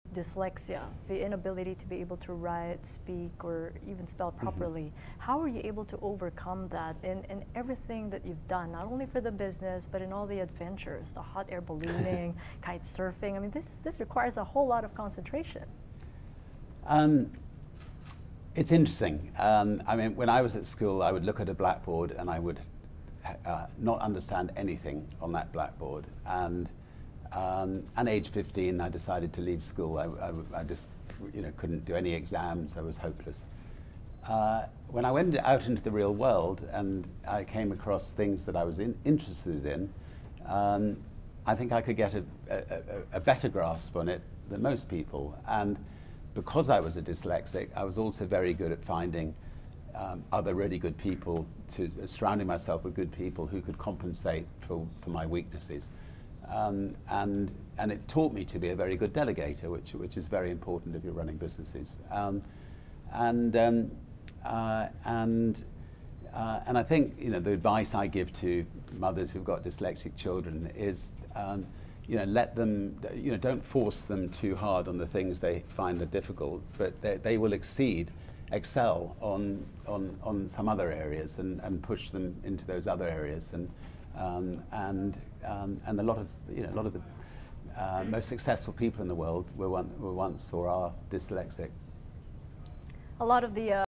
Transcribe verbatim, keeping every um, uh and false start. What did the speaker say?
dyslexia, the inability to be able to write, speak, or even spell properly. Mm-hmm. How are you able to overcome that in, in everything that you've done, not only for the business, but in all the adventures, the hot air ballooning, kite surfing? I mean, this, this requires a whole lot of concentration. Um, it's interesting. Um, I mean, when I was at school, I would look at a blackboard and I would uh, not understand anything on that blackboard. And Um, at age fifteen, I decided to leave school. I, I, I just, you know, couldn't do any exams. I was hopeless. Uh, when I went out into the real world and I came across things that I was in, interested in, um, I think I could get a, a, a better grasp on it than most people. And because I was a dyslexic, I was also very good at finding um, other really good people, to uh, surrounding myself with good people who could compensate for, for my weaknesses. Um, and and it taught me to be a very good delegator, which which is very important if you're running businesses. Um, and um, uh, and uh, and I think, you know, the advice I give to mothers who've got dyslexic children is, um, you know, let them, you know, don't force them too hard on the things they find are difficult, but they, they will exceed, excel on on on some other areas, and and push them into those other areas. And Um, and um, and a lot of you know a lot of the uh, most successful people in the world were, one, were once or are dyslexic. A lot of the uh